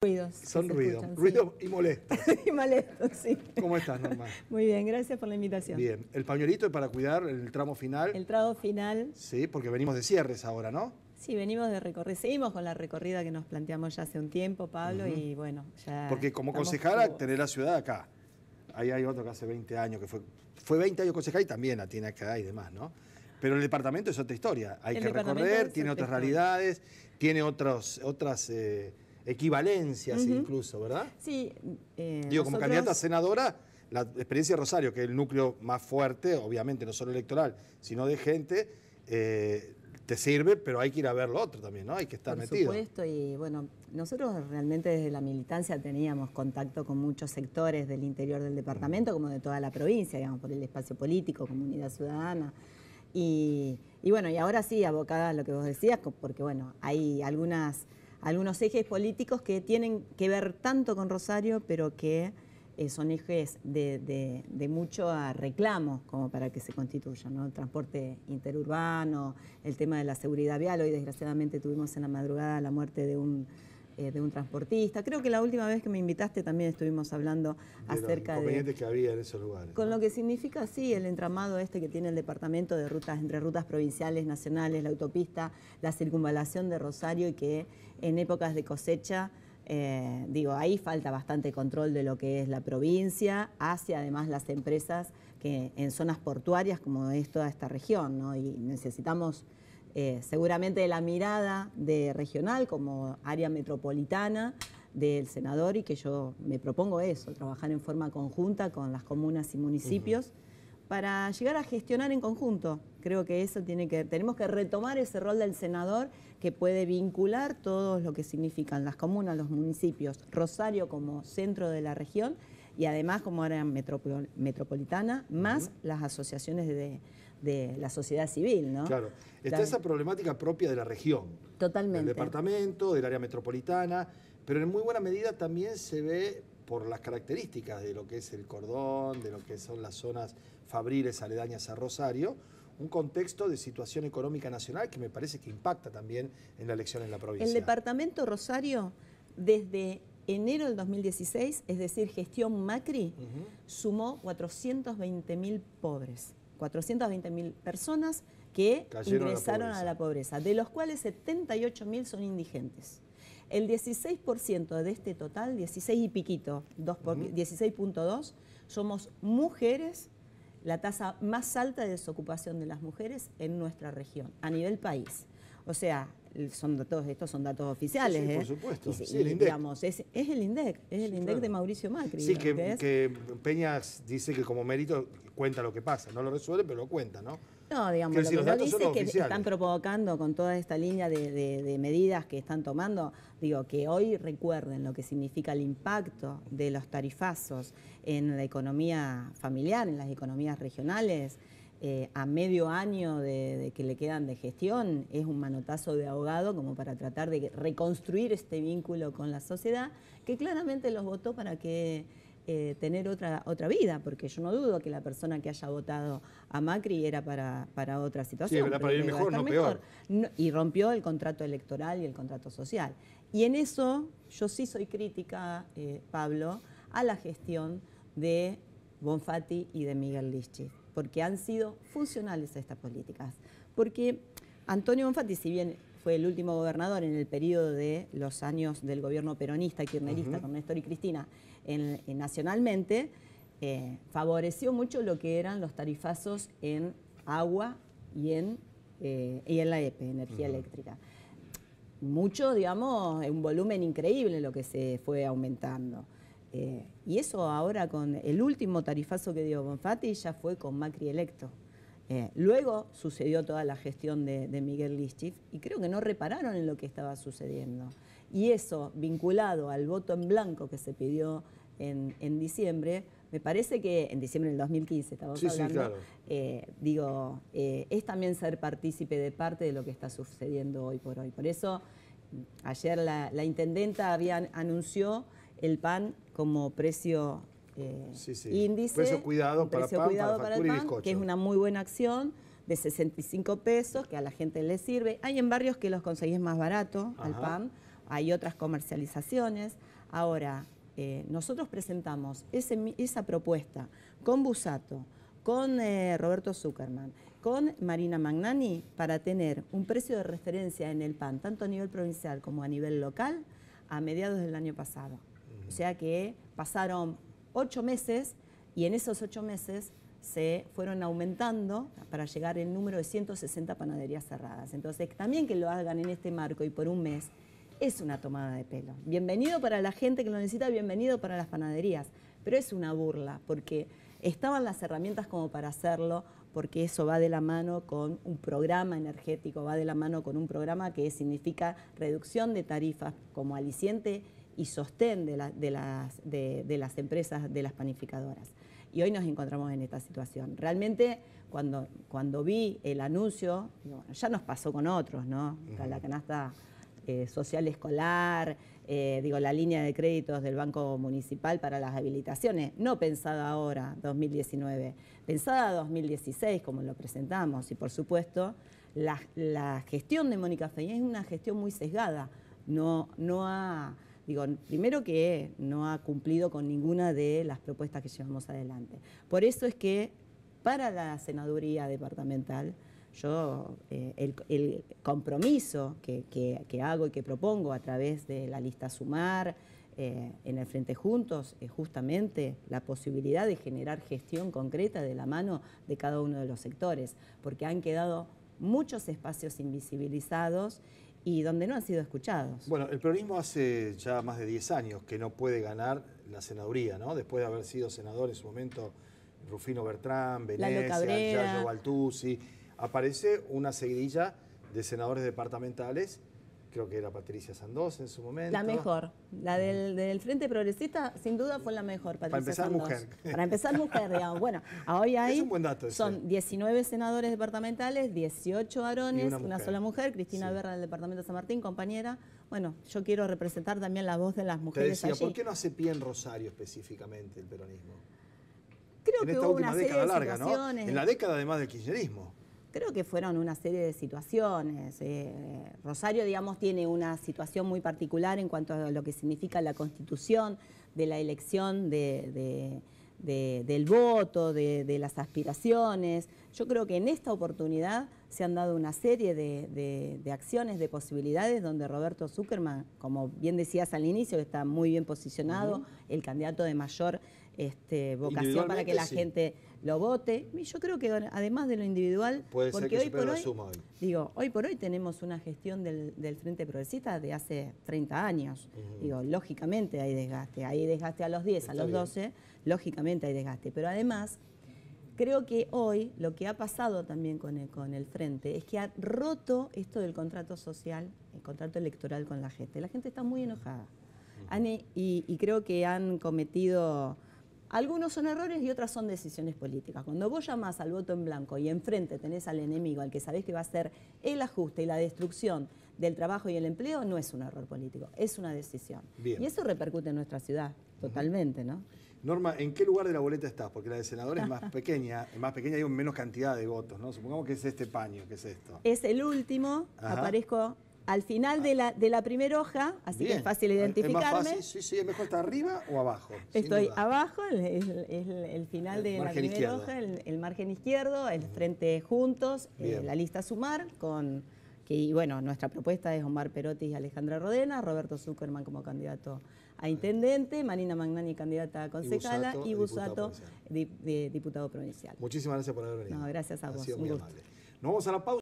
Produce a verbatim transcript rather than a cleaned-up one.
ruidos. Son ruidos, escuchan, ruidos sí. y molestos. Y molestos, sí. ¿Cómo estás, Norma? Muy bien, gracias por la invitación. Bien, el pañuelito es para cuidar el tramo final. El tramo final. Sí, porque venimos de cierres ahora, ¿no? Sí, venimos de recorrer, seguimos con la recorrida que nos planteamos ya hace un tiempo, Pablo, uh-huh. y bueno, ya... Porque como concejala tenés la ciudad acá. Ahí hay otro que hace veinte años, que fue, fue veinte años concejal y también la tiene acá y demás, ¿no? Pero el departamento es otra historia. Hay el que recorrer, tiene otras historia. realidades, tiene otros, otras eh, equivalencias uh-huh. incluso, ¿verdad? Sí. Eh, Digo, nosotros... como candidata a senadora, la experiencia de Rosario, que es el núcleo más fuerte, obviamente no solo electoral, sino de gente... Eh, te sirve, pero hay que ir a ver lo otro también, ¿no? Hay que estar Por metido. Por supuesto, y bueno, nosotros realmente desde la militancia teníamos contacto con muchos sectores del interior del departamento, como de toda la provincia, digamos, por el espacio político, comunidad ciudadana. Y, y bueno, y ahora sí, abocada a lo que vos decías, porque bueno, hay algunas, algunos ejes políticos que tienen que ver tanto con Rosario, pero que... Eh, son ejes de, de, de mucho reclamo como para que se constituyan, ¿no? El transporte interurbano, el tema de la seguridad vial. Hoy desgraciadamente tuvimos en la madrugada la muerte de un, eh, de un transportista. Creo que la última vez que me invitaste también estuvimos hablando de acerca los inconvenientes de... que había en esos lugares. Con ¿no? lo que significa, sí, el entramado este que tiene el departamento de rutas, entre rutas provinciales, nacionales, la autopista, la circunvalación de Rosario y que en épocas de cosecha... Eh, digo, ahí falta bastante control de lo que es la provincia, hacia además las empresas que en zonas portuarias como es toda esta región, ¿no? Y necesitamos eh, seguramente la mirada de regional como área metropolitana del senador y que yo me propongo eso, trabajar en forma conjunta con las comunas y municipios uh-huh. para llegar a gestionar en conjunto. Creo que eso tiene que, tenemos que retomar ese rol del senador que puede vincular todo lo que significan las comunas, los municipios, Rosario como centro de la región y además como área metropol metropolitana, más uh-huh. las asociaciones de, de la sociedad civil, ¿no? Claro, está la... esa problemática propia de la región. Totalmente. Del departamento, del área metropolitana, pero en muy buena medida también se ve por las características de lo que es el cordón, de lo que son las zonas fabriles aledañas a Rosario, un contexto de situación económica nacional que me parece que impacta también en la elección en la provincia. El departamento Rosario, desde enero del dos mil dieciséis, es decir, gestión Macri, uh-huh. sumó cuatrocientos veinte mil pobres, cuatrocientas veinte mil personas que Cayeron ingresaron a la, a la pobreza, de los cuales setenta y ocho mil son indigentes. El dieciséis por ciento de este total, dieciséis y piquito, uh-huh. dieciséis punto dos, somos mujeres, la tasa más alta de desocupación de las mujeres en nuestra región, a nivel país. O sea, son datos, estos son datos oficiales. Sí, sí, ¿eh? por supuesto. Y, sí, y, el INDEC. Digamos, es, es el INDEC, es el sí, INDEC claro. de Mauricio Macri. Sí, que, que, que Peñas dice que como mérito cuenta lo que pasa. No lo resuelve, pero lo cuenta, ¿no? No, digamos, lo que no dice es que están provocando con toda esta línea de, de, de medidas que están tomando, digo, que hoy recuerden lo que significa el impacto de los tarifazos en la economía familiar, en las economías regionales, eh, a medio año de, de que le quedan de gestión, es un manotazo de ahogado como para tratar de reconstruir este vínculo con la sociedad, que claramente los votó para que... Eh, tener otra, otra vida, porque yo no dudo que la persona que haya votado a Macri era para, para otra situación. Sí, era para ir mejor, no peor. No, y rompió el contrato electoral y el contrato social. Y en eso yo sí soy crítica, eh, Pablo, a la gestión de Bonfatti y de Miguel Lischy, porque han sido funcionales a estas políticas. Porque Antonio Bonfatti, si bien fue el último gobernador en el periodo de los años del gobierno peronista, kirchnerista, uh-huh. con Néstor y Cristina, en, en, nacionalmente, eh, favoreció mucho lo que eran los tarifazos en agua y en, eh, y en la E P E, energía uh-huh. eléctrica. Mucho, digamos, un volumen increíble lo que se fue aumentando. Eh, y eso ahora con el último tarifazo que dio Bonfatti ya fue con Macri electo. Eh, luego sucedió toda la gestión de, de Miguel Lischy y creo que no repararon en lo que estaba sucediendo. Y eso, vinculado al voto en blanco que se pidió en, en diciembre, me parece que en diciembre del dos mil quince estamos sí, hablando, sí, claro. eh, digo, eh, es también ser partícipe de parte de lo que está sucediendo hoy por hoy. Por eso, ayer la, la intendenta había, anunció el pan como precio eh, sí, sí. índice, precio cuidado para precio pan, cuidado para para factura el y pan, bizcocho. que es una muy buena acción, de sesenta y cinco pesos, que a la gente le sirve. Hay en barrios que los conseguís más barato, Ajá. al pan, hay otras comercializaciones. Ahora, eh, nosotros presentamos ese, esa propuesta con Busato, con eh, Roberto Zuckerman, con Marina Magnani, para tener un precio de referencia en el pan, tanto a nivel provincial como a nivel local, a mediados del año pasado. Uh-huh. O sea que pasaron ocho meses y en esos ocho meses se fueron aumentando para llegar el número de ciento sesenta panaderías cerradas. Entonces, también que lo hagan en este marco y por un mes, es una tomada de pelo. Bienvenido para la gente que lo necesita, bienvenido para las panaderías, pero es una burla, porque estaban las herramientas como para hacerlo, porque eso va de la mano con un programa energético, va de la mano con un programa que significa reducción de tarifas como aliciente y sostén de, la, de, las, de, de las empresas, de las panificadoras. Y hoy nos encontramos en esta situación. Realmente, cuando, cuando vi el anuncio, digo, bueno, ya nos pasó con otros, ¿no? Uh-huh. La canasta eh, social escolar, eh, digo, la línea de créditos del Banco Municipal para las habilitaciones, no pensada ahora, dos mil diecinueve, pensada dos mil dieciséis, como lo presentamos. Y, por supuesto, la, la gestión de Mónica Feña es una gestión muy sesgada. No, no ha... Digo, primero que no ha cumplido con ninguna de las propuestas que llevamos adelante. Por eso es que para la senaduría departamental, yo eh, el, el compromiso que, que, que hago y que propongo a través de la lista Sumar, eh, en el Frente Juntos, es justamente la posibilidad de generar gestión concreta de la mano de cada uno de los sectores, porque han quedado muchos espacios invisibilizados y donde no han sido escuchados. Bueno, el peronismo hace ya más de diez años que no puede ganar la senaduría, ¿no? Después de haber sido senador en su momento Rufino Bertrán, Venecia, Yayo Baltuzzi, aparece una seguidilla de senadores departamentales, creo que era Patricia Sandós en su momento. La mejor, la del, del Frente Progresista, sin duda fue la mejor, Patricia Para empezar, Sandós. mujer. Para empezar, mujer, digamos. Bueno, hoy hay, es un buen dato ese. Son diecinueve senadores departamentales, dieciocho varones, una, una sola mujer, Cristina sí. Berra del departamento de San Martín, compañera. Bueno, yo quiero representar también la voz de las mujeres Te decía, allí. ¿por qué no hace pie en Rosario específicamente el peronismo? Creo en que esta hubo última una década serie de larga, situaciones. ¿no? En la década además del kirchnerismo. Creo que fueron una serie de situaciones. Eh, Rosario, digamos, tiene una situación muy particular en cuanto a lo que significa la constitución, de la elección de, de, de, del voto, de, de las aspiraciones. Yo creo que en esta oportunidad se han dado una serie de, de, de acciones, de posibilidades, donde Roberto Zuckerman, como bien decías al inicio, está muy bien posicionado, uh-huh. el candidato de mayor este, vocación para que la sí. gente lo vote. Y yo creo que además de lo individual, puede porque ser que hoy por hoy, suma hoy, digo, hoy por hoy tenemos una gestión del, del Frente Progresista de hace treinta años. Uh-huh. Digo, lógicamente hay desgaste, hay desgaste a los diez, Está a los doce, bien. lógicamente hay desgaste. Pero además, creo que hoy lo que ha pasado también con el, con el Frente es que ha roto esto del contrato social, el contrato electoral con la gente. La gente está muy enojada. Uh-huh. han, y, y creo que han cometido... Algunos son errores y otras son decisiones políticas. Cuando vos llamás al voto en blanco y enfrente tenés al enemigo, al que sabés que va a ser el ajuste y la destrucción del trabajo y el empleo, no es un error político, es una decisión. Bien. Y eso repercute en nuestra ciudad, totalmente, ¿no? Norma, ¿en qué lugar de la boleta estás? Porque la de senadores es más pequeña, es más pequeña y hay menos cantidad de votos, ¿no? Supongamos que es este paño, que es esto. Es el último, Ajá. aparezco... al final de la, de la primera hoja, así Bien. que es fácil identificarme. ¿Es más fácil? Sí, sí, ¿es mejor estar arriba o abajo? Estoy abajo, el, el, el, el final de la primera izquierdo. hoja, el, el margen izquierdo, el Frente Juntos, eh, la lista Sumar, con que, y bueno, nuestra propuesta es Omar Perotti y Alejandra Rodena, Roberto Zuckerman como candidato a intendente, Marina Magnani candidata a concejala y Busato, diputado, diputado provincial. Muchísimas gracias por haber venido. No, gracias a vos. Ha sido muy amable. Nos vamos a la pausa.